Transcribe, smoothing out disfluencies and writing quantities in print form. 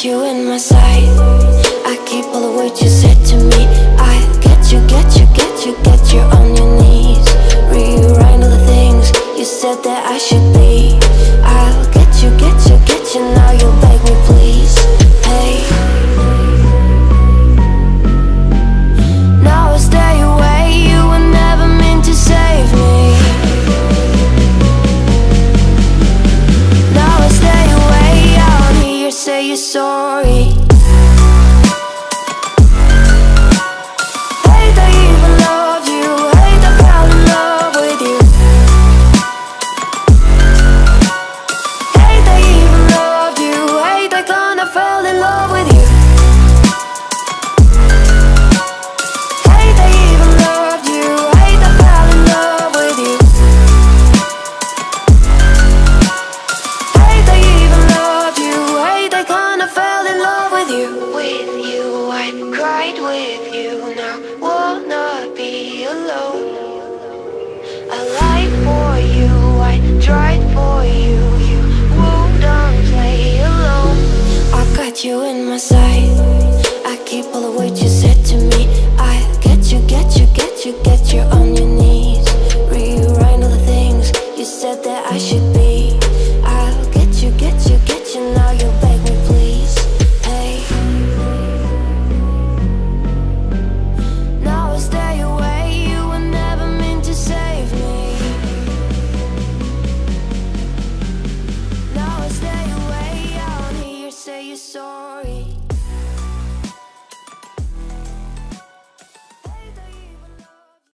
you in my sight. I keep all the words you said to me. I get you on your knees. Rewrite all the things you said that I should be. I'll get you, now you'll beg me please. Hey, now I stay away, you were never meant to save me. Now I stay away, I don't hear you say you're sorry. With you now, wanna be alone. I lied for you, I tried for you, you wouldn't play alone. I got you in my sight. I keep all the words you said to me. I get you on your knees. Rewrite all the things you said that I should be. I'll get you, now you'll beg me please. Hey, stay away, you were never meant to save me. Now I stay away, I don't hear you say you're sorry.